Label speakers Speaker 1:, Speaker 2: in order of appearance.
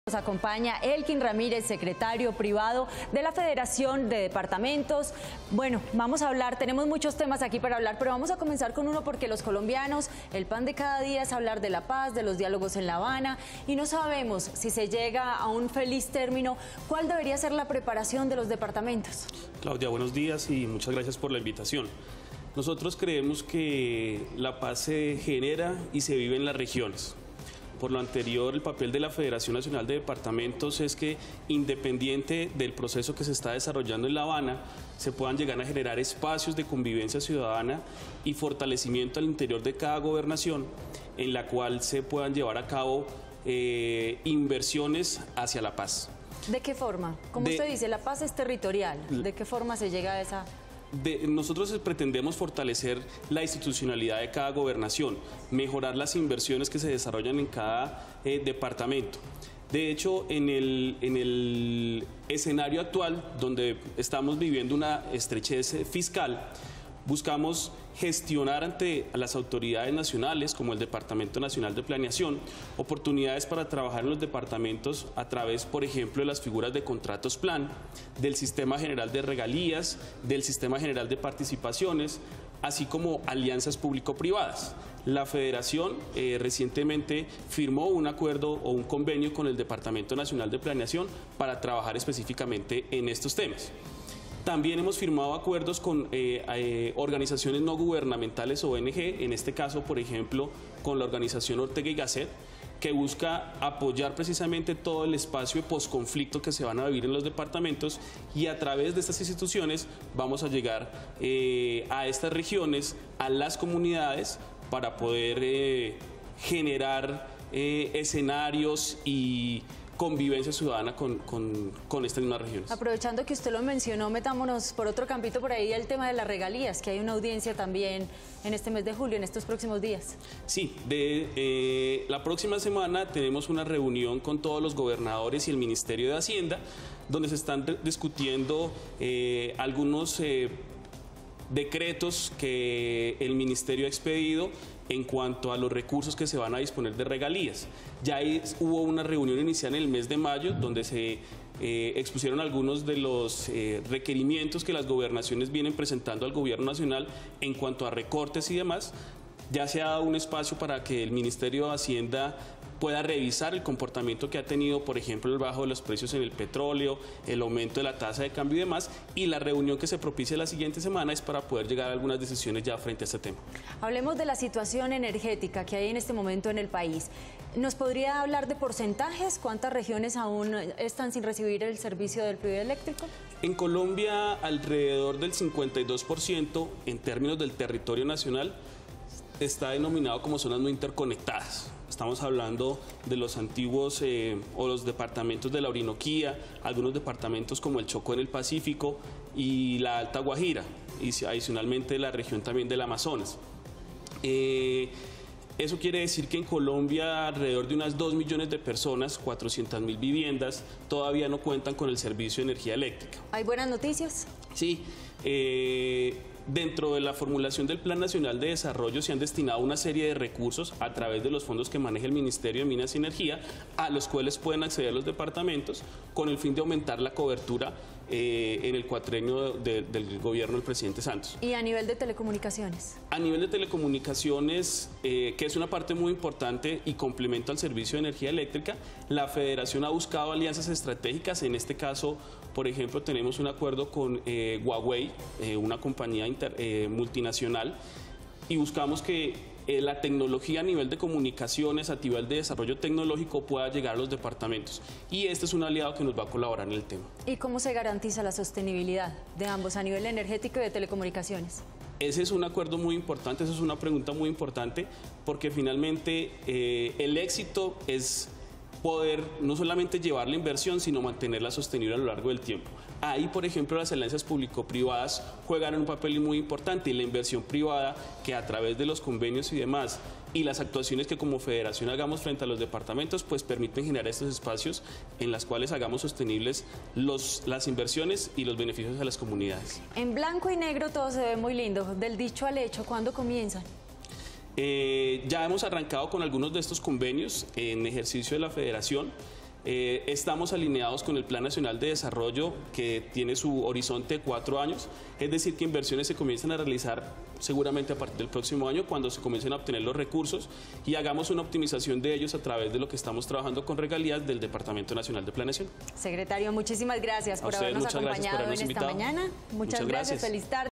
Speaker 1: Nos acompaña Elkin Ramírez, secretario privado de la Federación de Departamentos. Bueno, vamos a hablar, tenemos muchos temas aquí para hablar, pero vamos a comenzar con uno porque los colombianos, el pan de cada día es hablar de la paz, de los diálogos en La Habana, y no sabemos si se llega a un feliz término. ¿Cuál debería ser la preparación de los departamentos?
Speaker 2: Claudia, buenos días y muchas gracias por la invitación. Nosotros creemos que la paz se genera y se vive en las regiones. Por lo anterior, el papel de la Federación Nacional de Departamentos es que, independiente del proceso que se está desarrollando en La Habana, se puedan llegar a generar espacios de convivencia ciudadana y fortalecimiento al interior de cada gobernación, en la cual se puedan llevar a cabo inversiones hacia la paz.
Speaker 1: ¿De qué forma? Como usted dice, la paz es territorial. ¿De qué forma se llega a esa...?
Speaker 2: Nosotros pretendemos fortalecer la institucionalidad de cada gobernación, mejorar las inversiones que se desarrollan en cada departamento. De hecho, en el escenario actual, donde estamos viviendo una estrechez fiscal, buscamos gestionar ante las autoridades nacionales, como el Departamento Nacional de Planeación, oportunidades para trabajar en los departamentos a través, por ejemplo, de las figuras de contratos plan, del Sistema General de Regalías, del Sistema General de Participaciones, así como alianzas público-privadas. La Federación recientemente firmó un acuerdo o un convenio con el Departamento Nacional de Planeación para trabajar específicamente en estos temas. También hemos firmado acuerdos con organizaciones no gubernamentales, ONG, en este caso, por ejemplo, con la organización Ortega y Gasset, que busca apoyar precisamente todo el espacio de posconflicto que se van a vivir en los departamentos, y a través de estas instituciones vamos a llegar a estas regiones, a las comunidades, para poder generar escenarios y convivencia ciudadana con estas mismas regiones.
Speaker 1: Aprovechando que usted lo mencionó, metámonos por otro campito por ahí, el tema de las regalías, que hay una audiencia también en este mes de julio, en estos próximos días.
Speaker 2: Sí, la próxima semana tenemos una reunión con todos los gobernadores y el Ministerio de Hacienda, donde se están discutiendo algunos decretos que el Ministerio ha expedido en cuanto a los recursos que se van a disponer de regalías. Ya hubo una reunión inicial en el mes de mayo donde se expusieron algunos de los requerimientos que las gobernaciones vienen presentando al gobierno nacional en cuanto a recortes y demás. Ya se ha dado un espacio para que el Ministerio de Hacienda pueda revisar el comportamiento que ha tenido, por ejemplo, el bajo de los precios en el petróleo, el aumento de la tasa de cambio y demás, y la reunión que se propicia la siguiente semana es para poder llegar a algunas decisiones ya frente a este tema.
Speaker 1: Hablemos de la situación energética que hay en este momento en el país. ¿Nos podría hablar de porcentajes? ¿Cuántas regiones aún están sin recibir el servicio del fluido eléctrico?
Speaker 2: En Colombia, alrededor del 52% en términos del territorio nacional está denominado como zonas no interconectadas. Estamos hablando de los antiguos o los departamentos de la Orinoquía, algunos departamentos como el Chocó en el Pacífico y la Alta Guajira, y adicionalmente la región también del Amazonas. Eso quiere decir que en Colombia alrededor de unas 2 millones de personas, 400.000 viviendas, todavía no cuentan con el servicio de energía eléctrica.
Speaker 1: ¿Hay buenas noticias?
Speaker 2: Sí. Dentro de la formulación del Plan Nacional de Desarrollo se han destinado una serie de recursos a través de los fondos que maneja el Ministerio de Minas y Energía, a los cuales pueden acceder los departamentos con el fin de aumentar la cobertura en el cuatrenio del gobierno del presidente Santos.
Speaker 1: ¿Y a nivel de telecomunicaciones? A
Speaker 2: nivel de telecomunicaciones, que es una parte muy importante y complemento al servicio de energía eléctrica, la Federación ha buscado alianzas estratégicas. En este caso, por ejemplo, tenemos un acuerdo con Huawei, una compañía multinacional, y buscamos que la tecnología a nivel de comunicaciones, a nivel de desarrollo tecnológico, pueda llegar a los departamentos. Y este es un aliado que nos va a colaborar en el tema.
Speaker 1: ¿Y cómo se garantiza la sostenibilidad de ambos a nivel energético y de telecomunicaciones?
Speaker 2: Ese es un acuerdo muy importante, esa es una pregunta muy importante, porque finalmente el éxito es poder no solamente llevar la inversión, sino mantenerla sostenible a lo largo del tiempo. Ahí, por ejemplo, las alianzas público-privadas juegan un papel muy importante, y la inversión privada, que a través de los convenios y demás, y las actuaciones que como federación hagamos frente a los departamentos, pues permiten generar estos espacios en los cuales hagamos sostenibles las inversiones y los beneficios a las comunidades.
Speaker 1: En blanco y negro todo se ve muy lindo. Del dicho al hecho, ¿cuándo comienzan?
Speaker 2: Ya hemos arrancado con algunos de estos convenios en ejercicio de la Federación. Estamos alineados con el Plan Nacional de Desarrollo, que tiene su horizonte de 4 años, es decir, que inversiones se comienzan a realizar seguramente a partir del próximo año, cuando se comiencen a obtener los recursos y hagamos una optimización de ellos a través de lo que estamos trabajando con regalías del Departamento Nacional de Planeación.
Speaker 1: Secretario, muchísimas gracias por habernos acompañado en esta mañana. Muchas gracias. Feliz tarde.